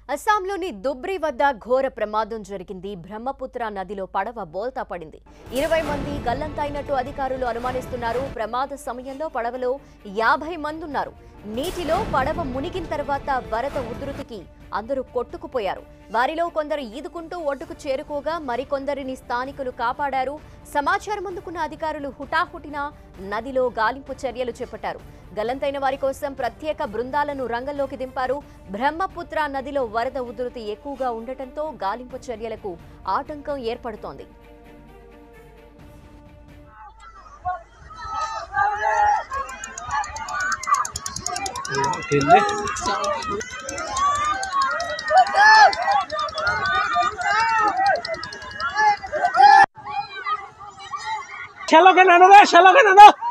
అస్సాంలోని దుబ్రి వద్ద ఘోర ప్రమాదం జరిగింది. బ్రహ్మపుత్ర నదిలో పడవ బోల్తా పడింది. 20 మంది గల్లంతైనట్టు అధికారులు అనుమానిస్తున్నారు. ప్రమాద సమయంలో పడవలో 50 మంది ఉన్నారు. నీటిలో పడవ మునిగిన తర్వాత వరద ఉధృతికి అందరూ కొట్టుకుపోయారు. వారిలో కొందరు ఈదుకుంటూ ఒడ్డుకు చేరుకోగా మరికొందరిని స్థానికులు కాపాడారు. సమాచారం అందుకున్న అధికారులు హుటాహుటిన నదిలో గాలింపు చర్యలు చేపట్టారు. గల్లంతైన వారి కోసం ప్రత్యేక బృందాలను రంగంలోకి దింపారు. బ్రహ్మపుత్ర నదిలో వరద ఉధృతి ఎక్కువగా ఉండటంతో గాలింపు చర్యలకు ఆటంకం ఏర్పడుతోంది. चलो के नाना